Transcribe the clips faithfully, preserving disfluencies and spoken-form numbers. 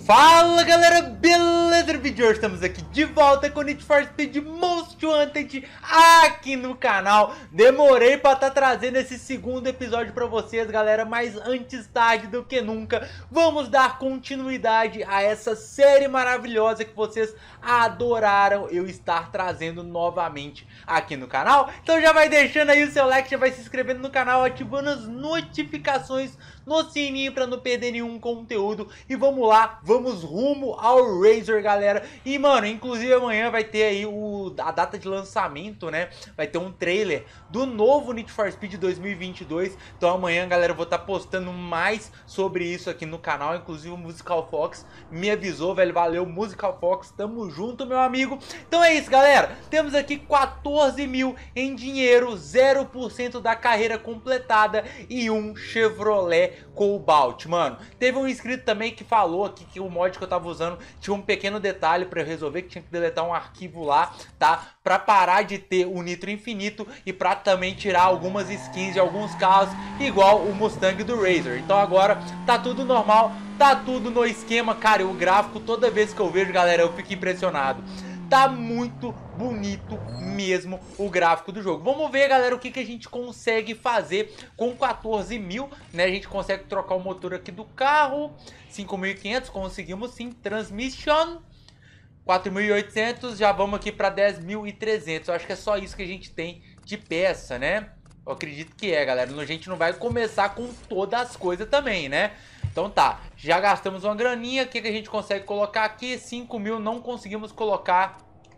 Fala galera, beleza? No vídeo de hoje estamos aqui de volta com Need for Speed Most Wanted aqui no canal. Demorei para estar tá trazendo esse segundo episódio para vocês, galera, mas antes tarde do que nunca, vamos dar continuidade a essa série maravilhosa que vocês adoraram eu estar trazendo novamente aqui no canal. Então já vai deixando aí o seu like, já vai se inscrevendo no canal, ativando as notificações no sininho para não perder nenhum conteúdo. E vamos lá, vamos rumo ao Razor, galera. E mano, inclusive amanhã vai ter aí o, a data de lançamento, né? Vai ter um trailer do novo Need for Speed dois mil e vinte e dois. Então amanhã, galera, eu vou estar tá postando mais sobre isso aqui no canal. Inclusive o Musical Fox me avisou, velho. Valeu, Musical Fox, tamo junto, meu amigo. Então é isso, galera. Temos aqui quatorze mil em dinheiro, zero por cento da carreira completada e um Chevrolet Cobalt, mano. Teve um inscrito também que falou aqui que o mod que eu tava usando tinha um pequeno detalhe pra eu resolver, que tinha que deletar um arquivo lá, tá? Pra parar de ter o nitro infinito e pra também tirar algumas skins de alguns carros, igual o Mustang do Razor. Então agora tá tudo normal, tá tudo no esquema, cara. E o gráfico, toda vez que eu vejo, galera, eu fico impressionado. Tá muito bonito mesmo o gráfico do jogo. Vamos ver, galera, o que, que a gente consegue fazer com quatorze mil, né? A gente consegue trocar o motor aqui do carro. cinco mil e quinhentos, conseguimos sim. Transmission, quatro mil e oitocentos. Já vamos aqui para dez mil e trezentos. Eu acho que é só isso que a gente tem de peça, né? Eu acredito que é, galera. A gente não vai começar com todas as coisas também, né? Então tá, já gastamos uma graninha. O que, que a gente consegue colocar aqui? cinco mil, não conseguimos colocar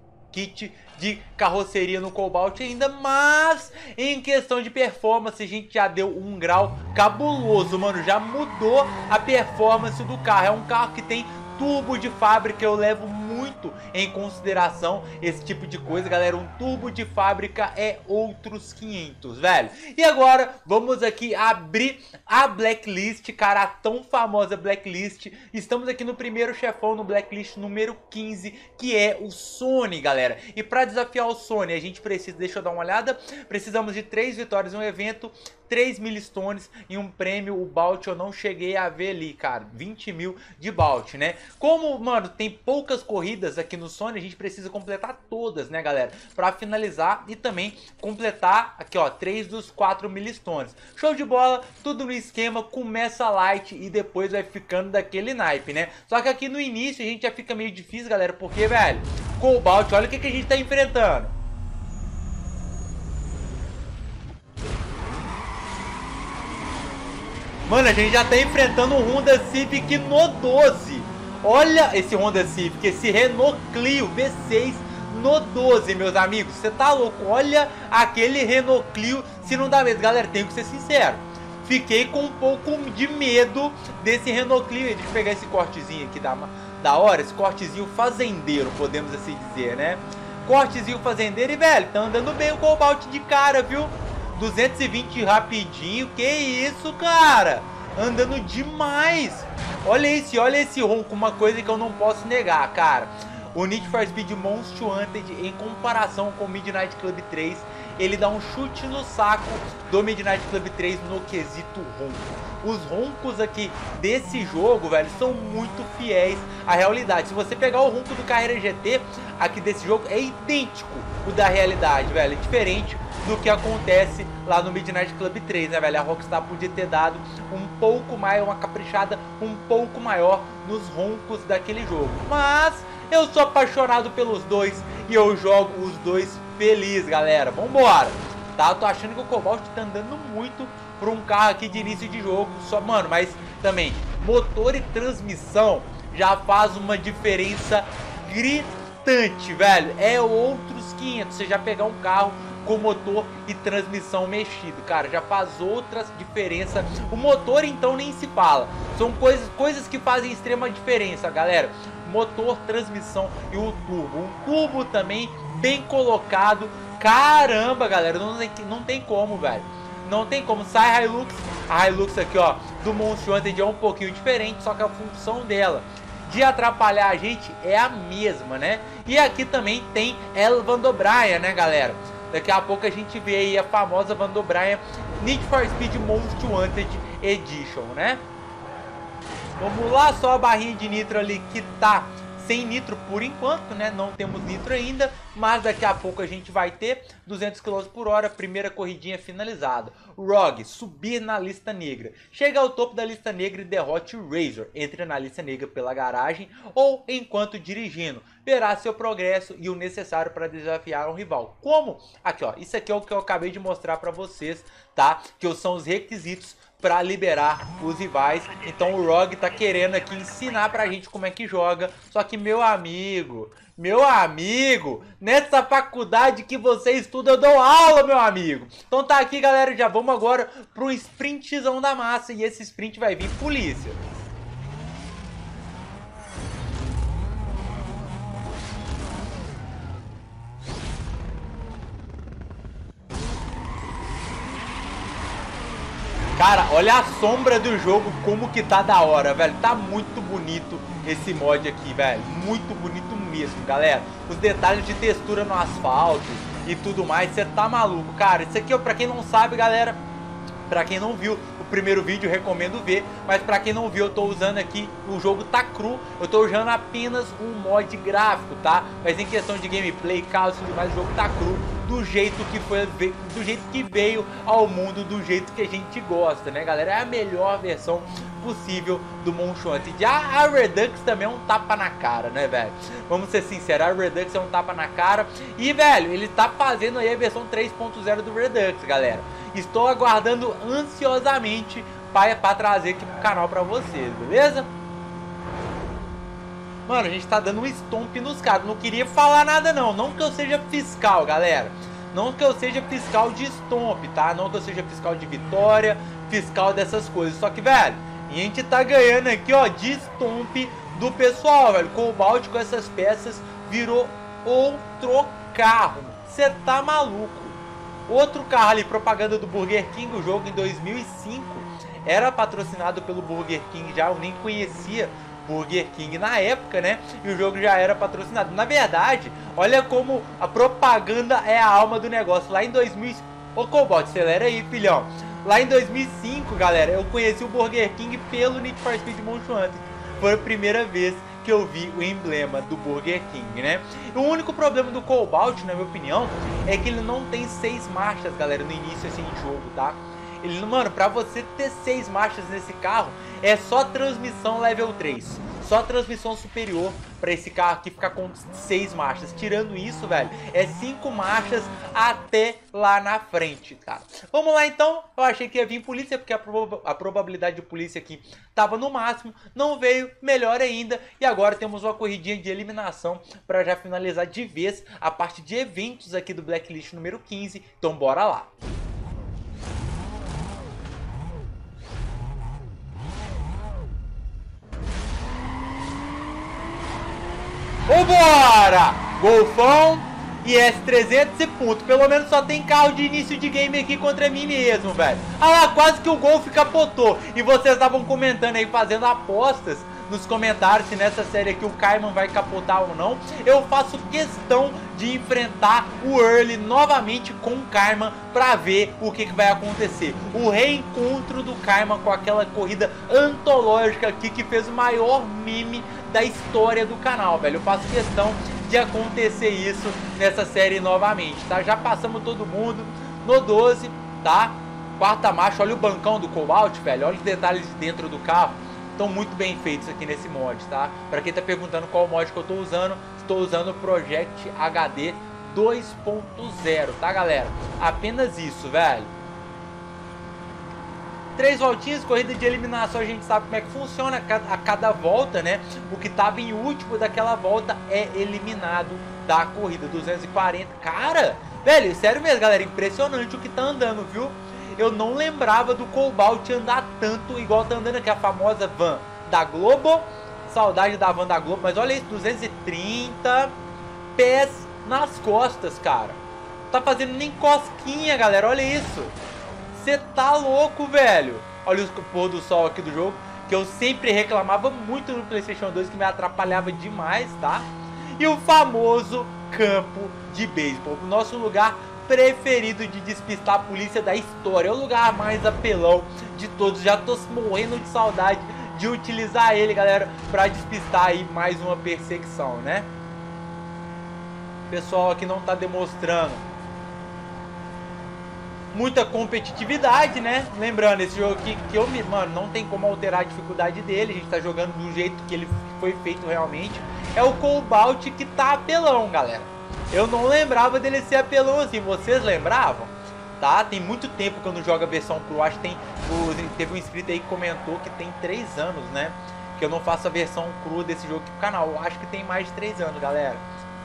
kit de carroceria no Cobalt ainda, mas em questão de performance a gente já deu um grau cabuloso, mano. Já mudou a performance do carro. É um carro que tem turbo de fábrica, eu levo muito em consideração esse tipo de coisa, galera. Um turbo de fábrica é outros quinhentos, velho. E agora vamos aqui abrir a Blacklist, cara, a tão famosa Blacklist. Estamos aqui no primeiro chefão, no Blacklist número quinze, que é o Sony, galera. E para desafiar o Sony, a gente precisa, deixa eu dar uma olhada, precisamos de três vitórias no evento, três milestones e um prêmio. O Balt eu não cheguei a ver ali, cara, vinte mil de Balt, né? Como, mano, tem poucas corridas aqui no Sony, a gente precisa completar todas, né, galera? Pra finalizar e também completar aqui, ó, três dos quatro milestones. Show de bola, tudo no esquema, começa light e depois vai ficando daquele naipe, né? Só que aqui no início a gente já fica meio difícil, galera, porque, velho, Cobalt, olha o que, que a gente tá enfrentando. Mano, a gente já tá enfrentando um Honda Civic no doze. Olha esse Honda Civic, esse Renault Clio V seis no doze, meus amigos. Você tá louco? Olha aquele Renault Clio, se não dá medo. Galera, tenho que ser sincero, fiquei com um pouco de medo desse Renault Clio. Deixa eu pegar esse cortezinho aqui da, da hora, esse cortezinho fazendeiro, podemos assim dizer, né? Cortezinho fazendeiro e, velho, tá andando bem o Cobalt de cara, viu? duzentos e vinte rapidinho, que isso, cara? Andando demais. Olha esse, olha esse ronco, uma coisa que eu não posso negar, cara. O Need for Speed Most Wanted, em comparação com o Midnight Club três, ele dá um chute no saco do Midnight Club três no quesito ronco. Os roncos aqui desse jogo, velho, são muito fiéis à realidade. Se você pegar o ronco do Carreira G T aqui desse jogo, é idêntico o da realidade, velho. É diferente do que acontece lá no Midnight Club três, né, velho? A Rockstar podia ter dado um pouco mais, uma caprichada um pouco maior nos roncos daquele jogo. Mas eu sou apaixonado pelos dois e eu jogo os dois feliz, galera. Vambora! Tá, eu tô achando que o Cobalt tá andando muito por um carro aqui de início de jogo. Só, mano, mas também motor e transmissão já faz uma diferença gritante, velho. É outros quinhentos. Você já pegar um carro com motor e transmissão mexido, cara, já faz outras diferença. O motor então nem se fala. São coisas, coisas que fazem extrema diferença, galera. Motor, transmissão e o turbo. Um turbo também bem colocado. Caramba, galera, não tem, não tem como, velho. Não tem como. Sai Hilux. A Hilux aqui, ó, do Most Wanted é um pouquinho diferente, só que a função dela de atrapalhar a gente é a mesma, né? E aqui também tem El Van O'Brien, né, galera? Daqui a pouco a gente vê aí a famosa Van O'Brien Need for Speed Most Wanted Edition, né? Vamos lá, só a barrinha de nitro ali que tá sem nitro por enquanto, né? Não temos nitro ainda, mas daqui a pouco a gente vai ter. Duzentos quilômetros por hora, primeira corridinha finalizada. Rogue, subir na lista negra. Chega ao topo da lista negra e derrote o Razor. Entre na lista negra pela garagem ou enquanto dirigindo. Verá seu progresso e o necessário para desafiar um rival. Como? Aqui, ó. Isso aqui é o que eu acabei de mostrar para vocês, tá? Que são os requisitos para liberar os rivais. Então o Rogue tá querendo aqui ensinar pra gente como é que joga. Só que, meu amigo, meu amigo, nessa faculdade que você estuda eu dou aula, meu amigo. Então tá aqui, galera, já vamos agora pro sprintzão da massa. E esse sprint vai vir polícia. Cara, olha a sombra do jogo, como que tá da hora, velho. Tá muito bonito esse mod aqui, velho. Muito bonito mesmo, galera. Os detalhes de textura no asfalto e tudo mais, você tá maluco, cara. Isso aqui, pra quem não sabe, galera, pra quem não viu o primeiro vídeo, recomendo ver. Mas pra quem não viu, eu tô usando aqui, o jogo tá cru. Eu tô usando apenas um mod gráfico, tá? Mas em questão de gameplay, caos e tudo mais, o jogo tá cru. Do jeito que foi, do jeito que veio ao mundo, do jeito que a gente gosta, né, galera? É a melhor versão possível do Monster Hunter. Já a Redux também é um tapa na cara, né, velho? Vamos ser sinceros, a Redux é um tapa na cara. E, velho, ele tá fazendo aí a versão três ponto zero do Redux, galera. Estou aguardando ansiosamente para trazer aqui pro canal pra vocês, beleza? Mano, a gente tá dando um stomp nos caras. Não queria falar nada não. Não que eu seja fiscal, galera. Não que eu seja fiscal de stomp, tá? Não que eu seja fiscal de vitória, fiscal dessas coisas. Só que, velho, a gente tá ganhando aqui, ó, de stomp do pessoal, velho. Cobalt com essas peças virou outro carro. Você tá maluco. Outro carro ali, propaganda do Burger King. O jogo em dois mil e cinco era patrocinado pelo Burger King já. Eu nem conhecia Burger King na época, né? E o jogo já era patrocinado. Na verdade, olha como a propaganda é a alma do negócio. Lá em dois mil... Ô, Cobalt, acelera aí, filhão. Lá em dois mil e cinco, galera, eu conheci o Burger King pelo Need for Speed Most Wanted. Foi a primeira vez que eu vi o emblema do Burger King, né? O único problema do Cobalt, na minha opinião, é que ele não tem seis marchas, galera, no início assim de jogo, tá? Ele, mano, pra você ter seis marchas nesse carro, é só transmissão level três. Só transmissão superior pra esse carro aqui ficar com seis marchas. Tirando isso, velho, é cinco marchas até lá na frente, cara. Vamos lá, então. Eu achei que ia vir polícia, porque a, proba a probabilidade de polícia aqui tava no máximo. Não veio, melhor ainda. E agora temos uma corridinha de eliminação pra já finalizar de vez a parte de eventos aqui do Blacklist número quinze. Então bora lá. Vambora! Golfão e S trezentos e ponto. Pelo menos só tem carro de início de game aqui contra mim mesmo, velho. Ah lá, quase que o Golf capotou. E vocês estavam comentando aí, fazendo apostas nos comentários se nessa série aqui o Cayman vai capotar ou não. Eu faço questão de enfrentar o Early novamente com o Cayman pra ver o que, que vai acontecer. O reencontro do Cayman com aquela corrida antológica aqui que fez o maior meme da história do canal, velho. Eu faço questão de acontecer isso nessa série novamente, tá? Já passamos todo mundo no doze, tá? Quarta marcha, olha o bancão do Cobalt, velho. Olha os detalhes de dentro do carro. Estão muito bem feitos aqui nesse mod, tá? Pra quem tá perguntando qual mod que eu tô usando, estou usando o Project H D dois ponto zero, tá, galera? Apenas isso, velho. Três voltinhas, corrida de eliminação, a gente sabe como é que funciona a cada volta, né? O que tava em último daquela volta é eliminado da corrida. duzentos e quarenta, cara, velho, sério mesmo, galera, impressionante o que tá andando, viu? Eu não lembrava do Cobalt andar tanto igual tá andando aqui, a famosa van da Globo. Saudade da van da Globo, mas olha isso, duzentos e trinta, pés nas costas, cara. Tá fazendo nem cosquinha, galera, olha isso. Você tá louco, velho. Olha o pôr do sol aqui do jogo, que eu sempre reclamava muito no PlayStation dois, que me atrapalhava demais, tá? E o famoso campo de beisebol, o nosso lugar preferido de despistar a polícia da história. É o lugar mais apelão de todos. Já tô morrendo de saudade de utilizar ele, galera, pra despistar aí mais uma perseguição, né? Pessoal aqui não tá demonstrando muita competitividade, né? Lembrando, esse jogo aqui, que eu me... Mano, não tem como alterar a dificuldade dele. A gente tá jogando do jeito que ele foi feito realmente. É o Cobalt que tá apelão, galera. Eu não lembrava dele ser apelão assim. Vocês lembravam? Tá? Tem muito tempo que eu não jogo a versão Pro. Acho que tem... Teve um inscrito aí que comentou que tem três anos, né? Que eu não faço a versão crua desse jogo aqui pro canal. Eu acho que tem mais de três anos, galera.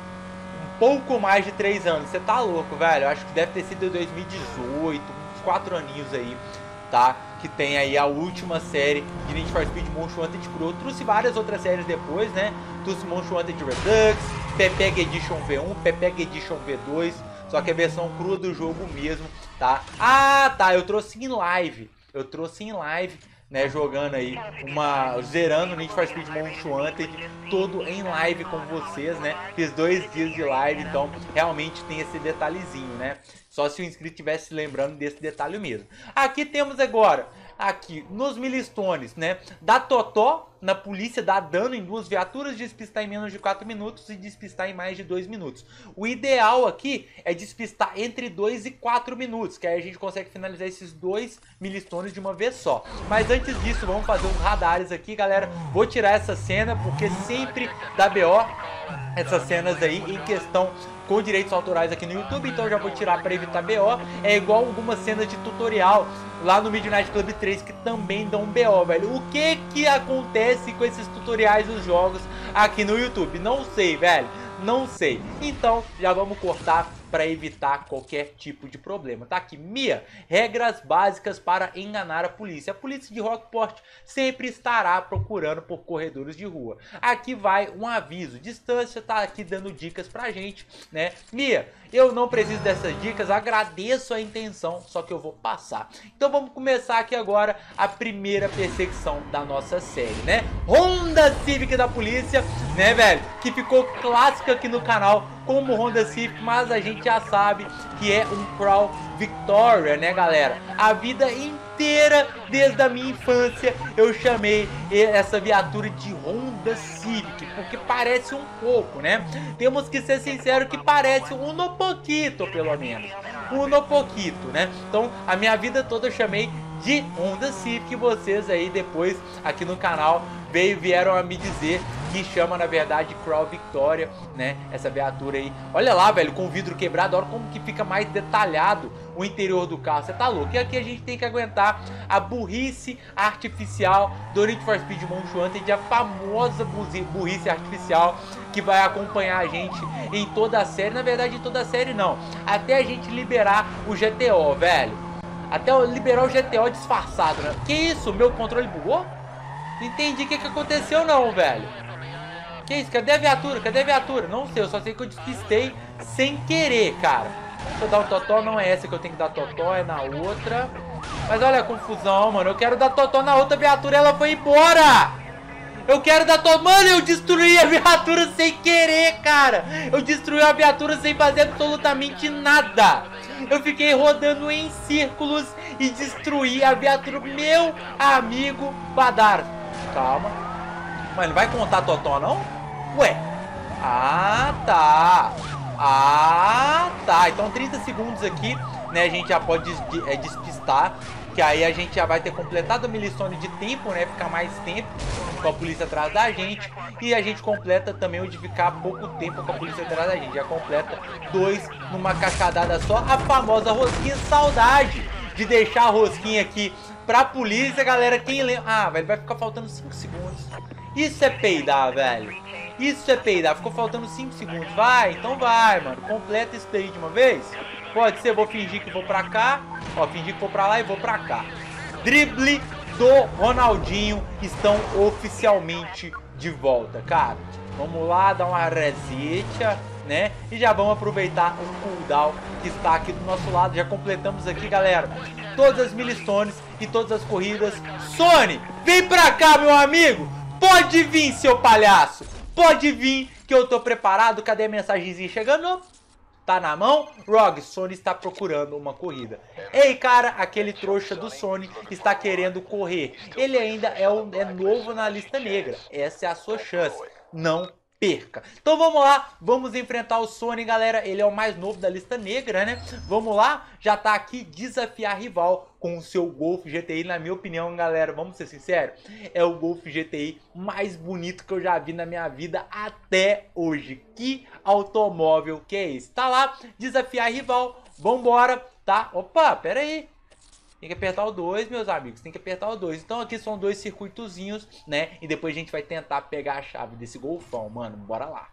Pouco mais de três anos, você tá louco, velho. Eu acho que deve ter sido dois mil e dezoito, uns quatro aninhos aí, tá? Que tem aí a última série de Need for Speed Most Wanted Crew. Eu trouxe várias outras séries depois, né? Trouxe Most Wanted Redux, P P G Edition V um, P P G Edition V dois, só que é a versão crua do jogo mesmo, tá? Ah, tá, eu trouxe em live, eu trouxe em live, né, jogando aí, uma, zerando Need for Speed Most Wanted, todo em live com vocês, né, fiz dois dias de live, então realmente tem esse detalhezinho, né, só se o inscrito estivesse lembrando desse detalhe mesmo. Aqui temos agora, aqui nos milestones, né, da Totó, na polícia, dá dano em duas viaturas, despistar em menos de quatro minutos e despistar em mais de dois minutos. O ideal aqui é despistar entre dois e quatro minutos, que aí a gente consegue finalizar esses dois milestones de uma vez só. Mas antes disso, vamos fazer uns radares aqui, galera. Vou tirar essa cena, porque sempre dá B O essas cenas aí em questão com direitos autorais aqui no YouTube, então eu já vou tirar para evitar B O. É igual algumas cenas de tutorial lá no Midnight Club três que também dão B O, velho. O que que acontece com esses tutoriais dos jogos aqui no YouTube? Não sei, velho. Não sei. Então, já vamos cortar para evitar qualquer tipo de problema. Tá aqui, Mia, regras básicas para enganar a polícia. A polícia de Rockport sempre estará procurando por corredores de rua. Aqui vai um aviso. Distância tá aqui dando dicas pra gente, né? Mia, eu não preciso dessas dicas, agradeço a intenção, só que eu vou passar. Então vamos começar aqui agora a primeira perseguição da nossa série, né? Honda Civic da polícia, né, velho? Que ficou clássica aqui no canal como Honda Civic, mas a gente já sabe que é um Crown Victoria, né, galera? A vida inteira, desde a minha infância, eu chamei essa viatura de Honda Civic, porque parece um pouco, né? Temos que ser sinceros que parece um no pouquito, pelo menos. Um no pouquito, né? Então, a minha vida toda eu chamei de Honda Civic, vocês aí depois aqui no canal veio, vieram a me dizer que chama na verdade Crown Victoria, né, essa viatura aí. Olha lá, velho, com o vidro quebrado, olha como que fica mais detalhado o interior do carro, você tá louco? E aqui a gente tem que aguentar a burrice artificial do Need for Speed Most Wanted, a famosa burrice artificial que vai acompanhar a gente em toda a série, na verdade em toda a série não, até a gente liberar o G T O, velho. Até eu liberar o G T O disfarçado, né? Que isso? Meu controle bugou? Não entendi o que, que aconteceu não, velho. Que isso? Cadê a viatura? Cadê a viatura? Não sei, eu só sei que eu despistei sem querer, cara. Deixa eu dar o totó, não é essa que eu tenho que dar totó, é na outra. Mas olha a confusão, mano. Eu quero dar totó na outra viatura e ela foi embora. Eu quero dar totó. Mano, eu destruí a viatura sem querer, cara. Eu destruí a viatura sem fazer absolutamente nada. Eu fiquei rodando em círculos e destruí a viatura. Meu amigo Badar. Calma. Mas não vai contar totó, não? Ué. Ah, tá. Ah, tá. Então trinta segundos aqui, né? A gente já pode des é, despistar. Que aí a gente já vai ter completado a milestone de tempo, né? Ficar mais tempo com a polícia atrás da gente. E a gente completa também o de ficar pouco tempo com a polícia atrás da gente. Já completa dois numa cachadada só. A famosa rosquinha, saudade de deixar a rosquinha aqui pra polícia, galera. Quem lembra? Ah, velho, vai ficar faltando cinco segundos. Isso é peidar, velho. Isso é peidar. Ficou faltando cinco segundos. Vai, então vai, mano. Completa isso daí de uma vez. Pode ser, vou fingir que vou pra cá. Ó, fingir que vou pra lá e vou pra cá. Drible do Ronaldinho estão oficialmente de volta, cara. Vamos lá, dar uma resetia, né? E já vamos aproveitar o cooldown que está aqui do nosso lado. Já completamos aqui, galera, todas as milestones e todas as corridas. Sony, vem pra cá, meu amigo. Pode vir, seu palhaço. Pode vir que eu tô preparado. Cadê a mensagenzinha chegando? tá na mão? Rogue, Sony está procurando uma corrida. Ei, cara, aquele trouxa do Sony está querendo correr. Ele ainda é, um, é novo na lista negra. Essa é a sua chance. Não perca. Então vamos lá, vamos enfrentar o Sony, galera. Ele é o mais novo da lista negra, né? Vamos lá, já tá aqui desafiar rival com o seu Golf G T I. Na minha opinião, galera, vamos ser sinceros, é o Golf G T I mais bonito que eu já vi na minha vida até hoje. Que automóvel que é esse? Tá lá, desafiar rival, vambora, tá? Opa, pera aí. Tem que apertar o dois, meus amigos, tem que apertar o dois. Então aqui são dois circuitozinhos, né? E depois a gente vai tentar pegar a chave desse golfão, mano. Bora lá.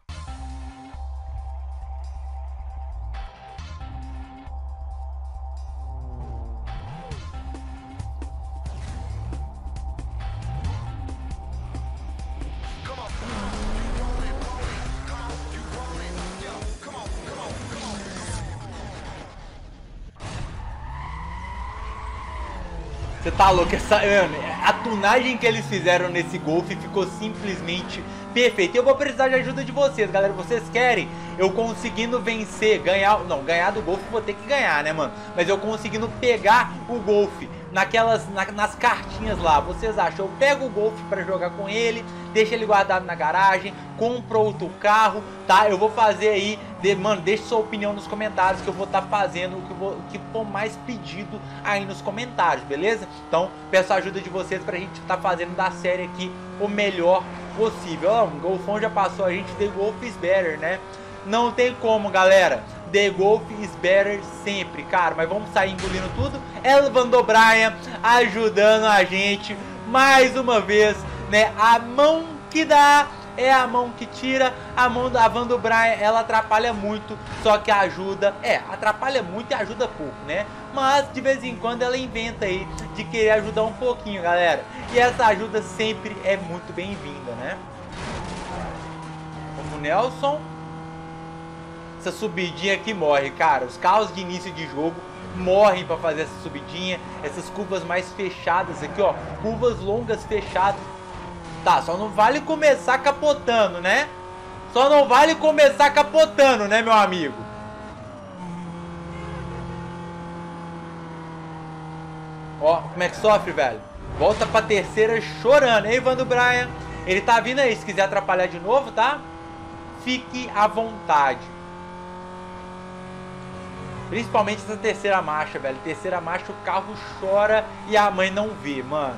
Você tá louco? Essa, mano, a tunagem que eles fizeram nesse Golf ficou simplesmente perfeita. Eu vou precisar de ajuda de vocês, galera. Vocês querem eu conseguindo vencer, ganhar... Não, ganhar do Golf vou ter que ganhar, né, mano? Mas eu conseguindo pegar o Golf naquelas, na, nas cartinhas lá. Vocês acham? Eu pego o Golf pra jogar com ele, deixa ele guardado na garagem, compro outro carro, tá? Eu vou fazer aí... De, mano, deixe sua opinião nos comentários que eu vou estar tá fazendo o que, vou, o que for mais pedido aí nos comentários, beleza? Então, peço a ajuda de vocês pra gente estar tá fazendo da série aqui o melhor possível. Ó, o Golfão já passou a gente, The Golf is better, né? Não tem como, galera. The Golf is better sempre, cara. Mas vamos sair engolindo tudo. Elvan O'Brien ajudando a gente mais uma vez, né? A mão que dá é a mão que tira. A mão da Van O'Brien, ela atrapalha muito, só que ajuda, é, atrapalha muito e ajuda pouco, né? Mas de vez em quando ela inventa aí de querer ajudar um pouquinho, galera. E essa ajuda sempre é muito bem-vinda, né? Como o Nelson. Essa subidinha aqui morre, cara. Os carros de início de jogo morrem pra fazer essa subidinha. Essas curvas mais fechadas aqui, ó. Curvas longas fechadas. Tá, só não vale começar capotando, né? Só não vale começar capotando, né, meu amigo? Ó, como é que sofre, velho? Volta pra terceira chorando, hein, Van O'Brien? Ele tá vindo aí, se quiser atrapalhar de novo, tá? Fique à vontade. Principalmente essa terceira marcha, velho. Terceira marcha, o carro chora e a mãe não vê, mano.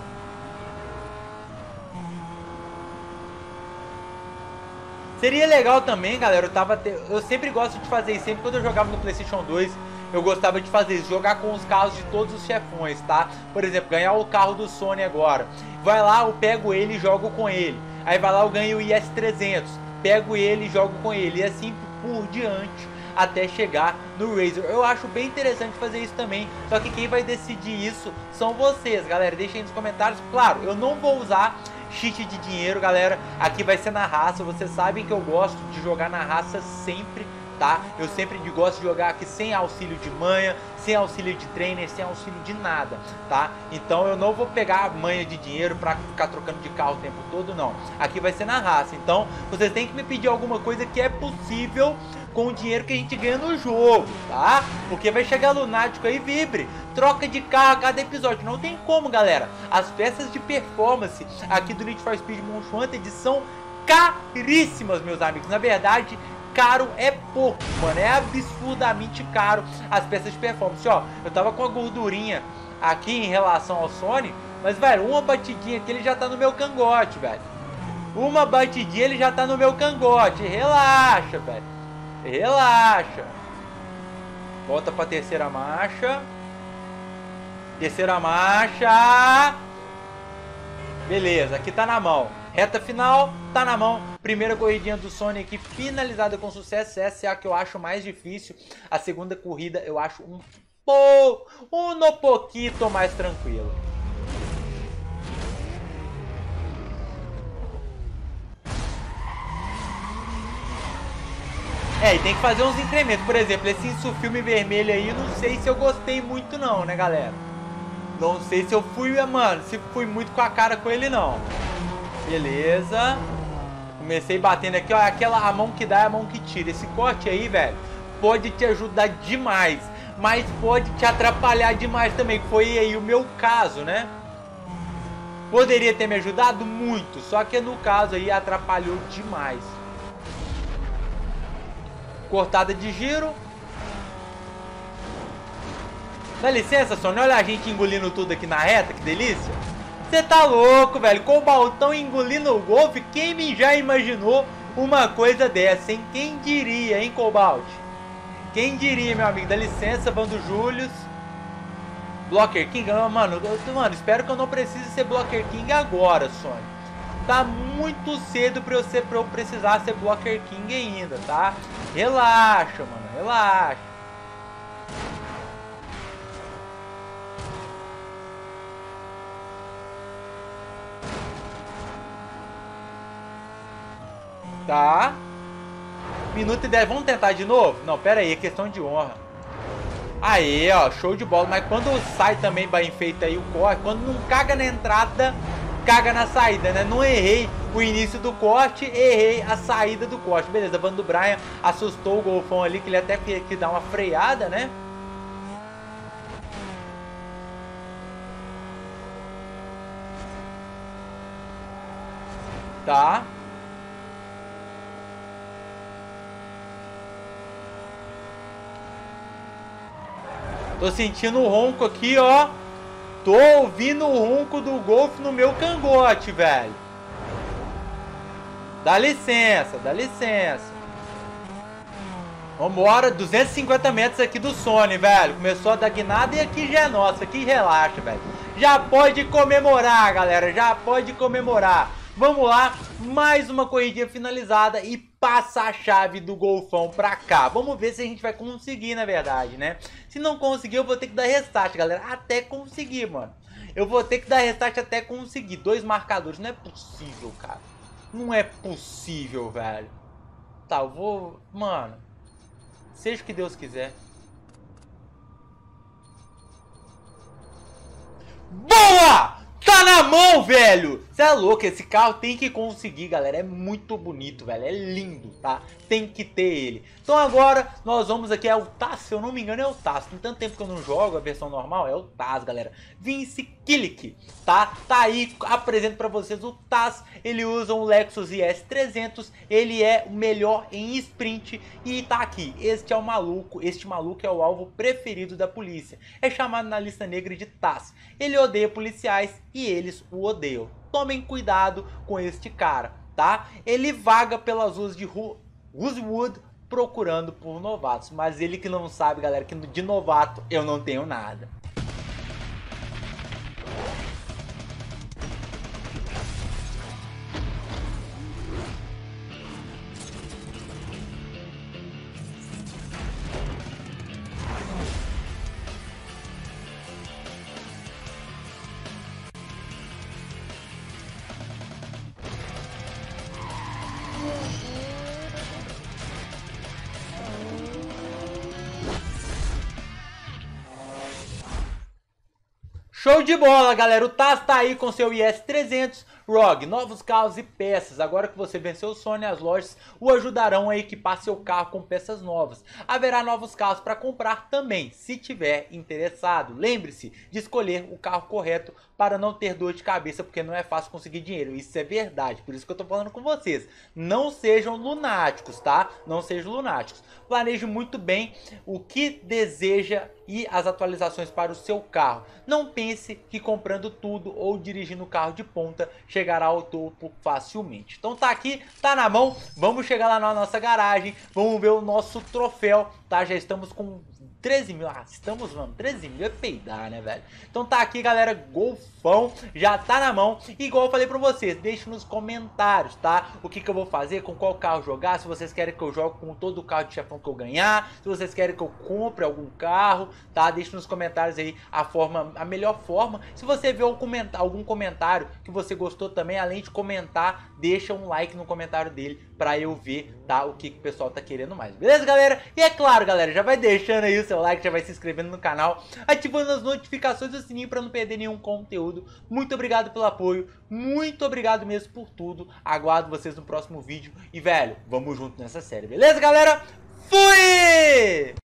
Seria legal também, galera, eu tava te... eu sempre gosto de fazer isso, sempre quando eu jogava no PlayStation dois, eu gostava de fazer isso, jogar com os carros de todos os chefões, tá? Por exemplo, ganhar o carro do Sony agora, vai lá, eu pego ele e jogo com ele, aí vai lá, eu ganho o I S trezentos, pego ele e jogo com ele, e assim por diante, até chegar no Razer. Eu acho bem interessante fazer isso também, só que quem vai decidir isso são vocês, galera, deixem aí nos comentários. Claro, eu não vou usar cheat de dinheiro, galera, aqui vai ser na raça. Vocês sabem que eu gosto de jogar na raça sempre, tá? Eu sempre gosto de jogar aqui sem auxílio de manha, sem auxílio de trainer, sem auxílio de nada, tá? Então eu não vou pegar a manha de dinheiro pra ficar trocando de carro o tempo todo, não. Aqui vai ser na raça, então vocês têm que me pedir alguma coisa que é possível com o dinheiro que a gente ganha no jogo, tá? Porque vai chegar lunático aí, vibre, troca de carro a cada episódio, não tem como, galera. As peças de performance aqui do Need for Speed Most Wanted são caríssimas, meus amigos. Na verdade, caro é pouco, mano, é absurdamente caro as peças de performance. Ó, eu tava com a gordurinha aqui em relação ao Sony, mas, velho, uma batidinha aqui ele já tá no meu cangote, velho. Uma batidinha ele já tá no meu cangote, relaxa, velho. Relaxa. Volta pra terceira marcha. Terceira marcha. Beleza, aqui tá na mão. Reta final, tá na mão. Primeira corridinha do Sony aqui finalizada com sucesso. Essa é a que eu acho mais difícil. A segunda corrida eu acho um pouco, um pouquinho mais tranquilo. É, e tem que fazer uns incrementos. Por exemplo, esse insufilme vermelho aí, não sei se eu gostei muito não, né, galera? Não sei se eu fui, mano, se fui muito com a cara com ele, não. Beleza. Comecei batendo aqui, ó, aquela, a mão que dá é a mão que tira. Esse corte aí, velho, pode te ajudar demais, mas pode te atrapalhar demais também, que foi aí o meu caso, né? Poderia ter me ajudado muito, só que no caso aí atrapalhou demais. Cortada de giro. Dá licença, Sônia, olha a gente engolindo tudo aqui na reta, que delícia. Você tá louco, velho, com o Baltão engolindo o Golf, quem me já imaginou uma coisa dessa, hein? Quem diria, hein, Cobalt? Quem diria, meu amigo? Dá licença, Vando Július. Blocker King, mano, eu, mano, espero que eu não precise ser Blocker King agora, Sônia. Tá muito cedo pra eu, ser, pra eu precisar ser Blocker King ainda, tá? Relaxa, mano, relaxa. Tá. Minuto e dez. Vamos tentar de novo? Não, pera aí, é questão de honra. Aí, ó, show de bola. Mas quando sai também bem feito aí o corte, quando não caga na entrada, caga na saída, né? Não errei o início do corte, errei a saída do corte. Beleza, Vando Brian assustou o Golfão ali, que ele até queria que dar uma freada, né? Tá. Tô sentindo o ronco aqui, ó. Tô ouvindo o ronco do Golf no meu cangote, velho. Dá licença, dá licença. Vambora, duzentos e cinquenta metros aqui do Sony, velho. Começou a dar guinada e aqui já é nossa. Aqui relaxa, velho. Já pode comemorar, galera. Já pode comemorar. Vamos lá, mais uma corridinha finalizada e passa a chave do Golfão pra cá. Vamos ver se a gente vai conseguir, na verdade, né? Se não conseguir, eu vou ter que dar restart, galera. Até conseguir, mano. Eu vou ter que dar restart até conseguir. Dois marcadores, não é possível, cara. Não é possível, velho. Tá, eu vou... Mano, seja o que Deus quiser. Boa! Tá na mão, velho! Você é louco, esse carro tem que conseguir, galera. É muito bonito, velho. É lindo, tá? Tem que ter ele. Então agora nós vamos aqui, é o Taz, se eu não me engano é o Taz. Tem tanto tempo que eu não jogo a versão normal, é o Taz, galera. Vince Killick, tá? Tá aí, apresento pra vocês o Taz. Ele usa um Lexus I S trezentos, ele é o melhor em sprint e tá aqui. Este é o maluco, este maluco é o alvo preferido da polícia. É chamado na lista negra de Taz. Ele odeia policiais e eles o odeiam. Tomem cuidado com este cara, tá? Ele vaga pelas ruas de Rosewood procurando por novatos, mas ele que não sabe, galera, que de novato eu não tenho nada. Show de bola, galera. O Taz tá aí com seu I S trezentos. Rogue, novos carros e peças. Agora que você venceu o Sony, as lojas o ajudarão a equipar seu carro com peças novas. Haverá novos carros para comprar também, se tiver interessado. Lembre-se de escolher o carro correto para não ter dor de cabeça, porque não é fácil conseguir dinheiro. Isso é verdade, por isso que eu tô falando com vocês. Não sejam lunáticos, tá? Não sejam lunáticos. Planeje muito bem o que deseja e as atualizações para o seu carro. Não pense que comprando tudo ou dirigindo o carro de ponta chegará ao topo facilmente. Então tá aqui, tá na mão. Vamos chegar lá na nossa garagem, vamos ver o nosso troféu, tá? Já estamos com treze mil, ah, estamos, mano, treze mil é peidar, né, velho? Então tá aqui, galera, Golfão, já tá na mão. Igual eu falei pra vocês, deixe nos comentários, tá? O que que eu vou fazer, com qual carro jogar, se vocês querem que eu jogue com todo o carro de chefão que eu ganhar, se vocês querem que eu compre algum carro, tá? Deixe nos comentários aí a forma, a melhor forma. Se você vê algum comentário, algum comentário que você gostou também, além de comentar, deixa um like no comentário dele pra eu ver, tá? O que que o pessoal tá querendo mais, beleza, galera? E é claro, galera, já vai deixando aí o seu like, já vai se inscrevendo no canal, ativando as notificações e o sininho para não perder nenhum conteúdo. Muito obrigado pelo apoio, muito obrigado mesmo por tudo. Aguardo vocês no próximo vídeo e, velho, vamos junto nessa série, beleza, galera? Fui! Fui!